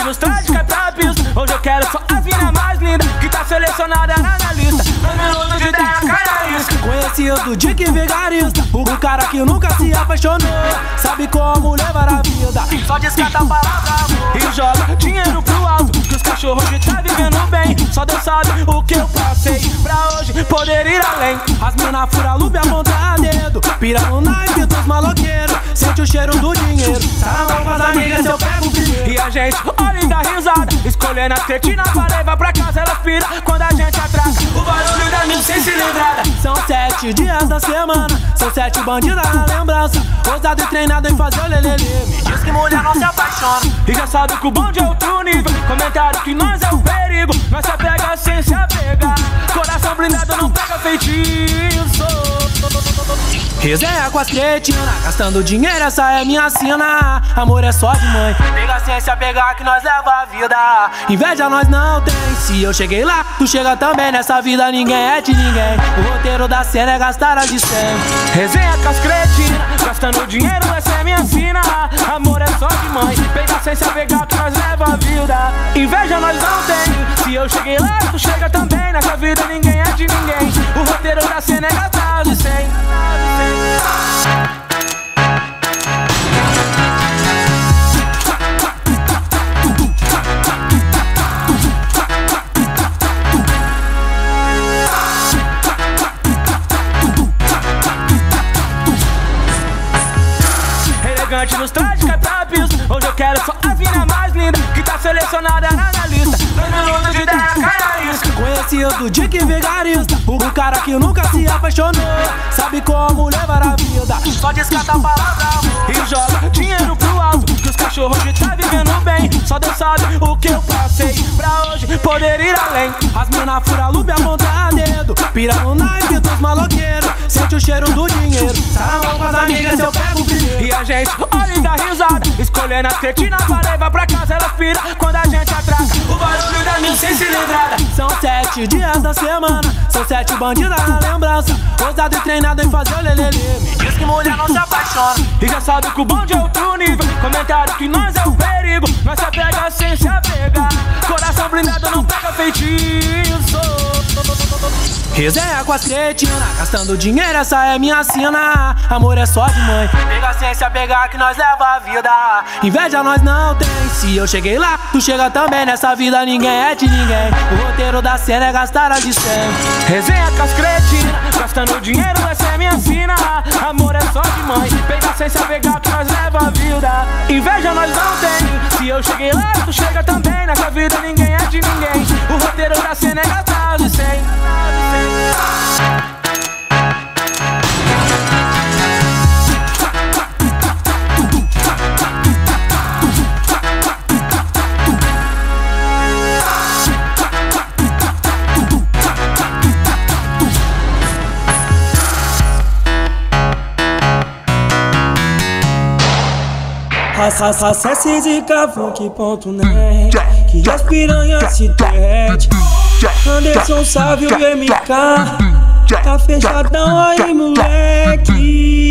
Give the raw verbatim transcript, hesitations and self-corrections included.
nos trajes que é pra pista. Hoje eu quero só a mina mais linda que tá selecionada na minha lista. Dois minutos de ideia, cara isso. Conhecido de que vigarista, o cara que nunca se apaixonou, sabe como levar a vida, só descarta a palavra amor e joga dinheiro pro alto, que os cachorros hoje tá vivendo bem. Só Deus sabe o que eu passei pra hoje poder ir além. As mina fura lupe, aponta a dedo, pira no naipe dos maloqueiros, sente o cheiro do dinheiro, tá na mão com as amigas eu pego o primeiro. E a gente olha e dá risada, escolhendo as cretinas pra levar pra casa. Ela pira quando a gente atraca o barulho da mil sem cilindrada. São sete dias da semana, são sete bandidas na lembrança, ousado e treinado em fazer o lelele. Me diz que mulher não se apaixona e já sabe que o bonde é outro nível. Comentário que nós é o perigo, nós se apega sem se apegar. Coração blindado não pega feitiço. Resenha com as cretinas, gastando dinheiro, essa é minha sina. Amor é só de mãe, pega a ciência, pegar que nós leva a vida. Inveja nós não tem, se eu cheguei lá, tu chega também. Nessa vida ninguém é de ninguém, o roteiro da cena é gastar as de cem. Resenha com as cretinas, gastando dinheiro, essa é minha sina. Amor é só de mãe, pega a ciência, pegar que nós leva a vida. Inveja nós não tem, se eu cheguei lá, tu chega também. Nessa vida ninguém é de ninguém, o roteiro da cena é gastar as de cem. Elegante nos trajes que é pra pista. Hoje eu quero só a mina mais linda que tá selecionada na minha lista. Dois minutos de ideia, cara isso. Conhecido de que vigarista, o cara que nunca se apaixonou, sabe como levar a vida, só descarta a palavra amor e joga dinheiro pro alto, que os cachorros hoje tá vivendo bem. Só Deus sabe o que eu passei pra hoje poder ir além. As mina fura lupe, aponta a dedo, pira no naipe dos maloqueiros, sente o cheiro do dinheiro, tá na mão com as amigas eu pego o primeiro. E a gente olha e dá risada, escolhendo as cretinas pra levar pra casa. Ela pira quando a gente atraca o barulho da mil sem cilindrada. São sete dias da semana, são sete bandidas na lembrança, ousado e treinado em fazer o lelele. Me diz que mulher não se apaixona e já sabe que o bonde é outro nível. Comentário que nós é o perigo, nós se apega sem se apegar. Coração blindado não pega feitiço. Resenha com as cretinas, gastando dinheiro, essa é minha sina. Amor é só de mãe, pega a ciência, pegar que nós leva a vida. Inveja nós não tem, se eu cheguei lá, tu chega também. Nessa vida ninguém é de ninguém, o roteiro da cena é gastar as de cem. Resenha com as cretinas, gastando dinheiro, essa é minha sina. Amor é só de mãe, pega a ciência, pegar que nós leva a vida. Inveja nós não tem, se eu cheguei lá, tu chega também. Nessa vida ninguém é de ninguém, o roteiro da cena é gastar as de cem. Acesse zicafunk ponto net, que as piranhas se derrete. Anderson Sávio M K, tá fechadão aí, moleque.